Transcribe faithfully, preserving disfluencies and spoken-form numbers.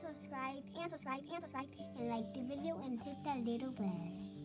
subscribe and subscribe and subscribe and like the video and hit that little bell.